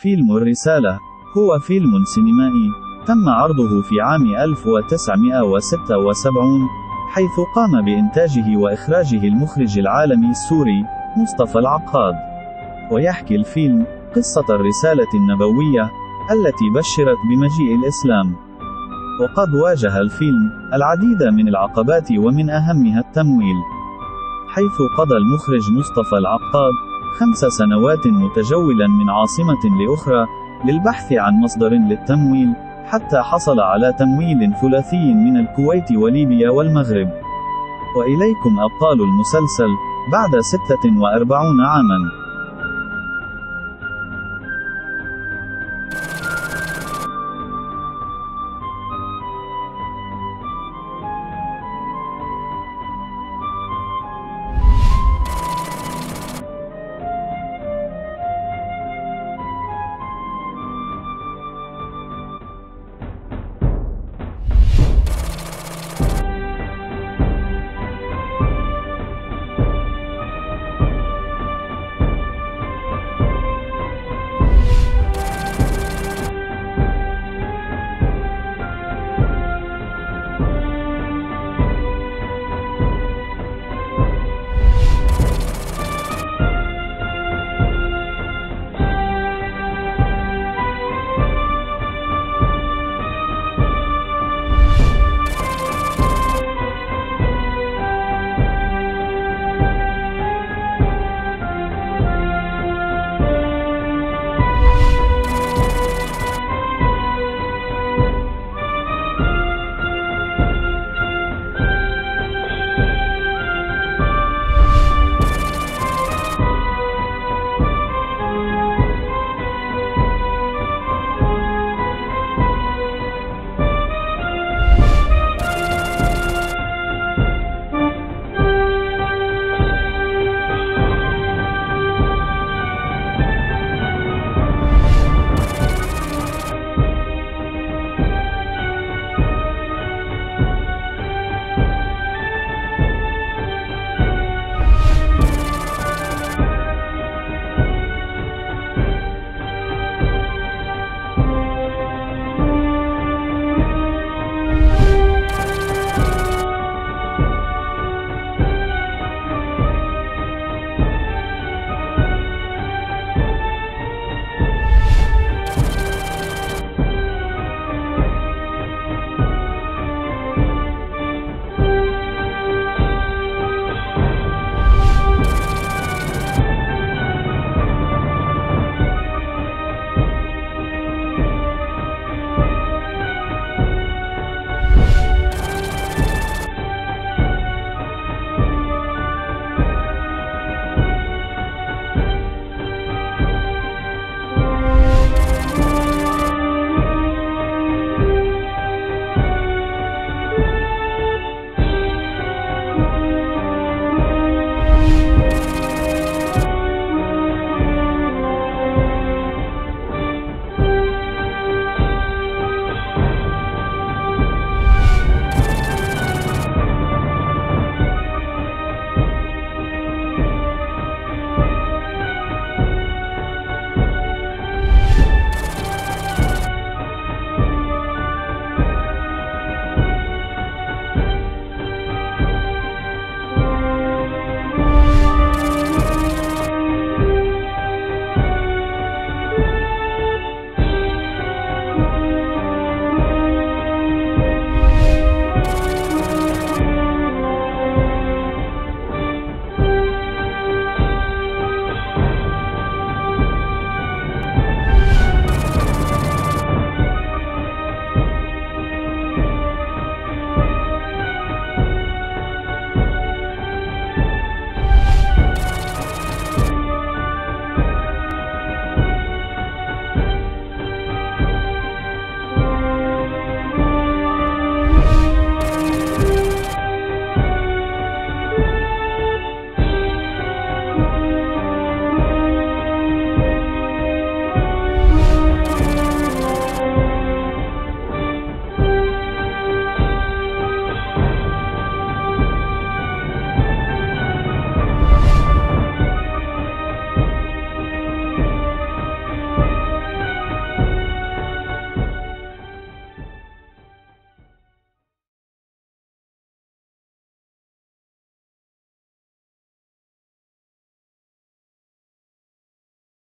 فيلم الرسالة هو فيلم سينمائي تم عرضه في عام 1976، حيث قام بإنتاجه وإخراجه المخرج العالمي السوري مصطفى العقاد. ويحكي الفيلم قصة الرسالة النبوية التي بشرت بمجيء الإسلام. وقد واجه الفيلم العديد من العقبات، ومن أهمها التمويل، حيث قضى المخرج مصطفى العقاد 5 سنوات متجولا من عاصمة لأخرى للبحث عن مصدر للتمويل، حتى حصل على تمويل ثلاثي من الكويت وليبيا والمغرب. وإليكم أبطال المسلسل بعد 46 عاما.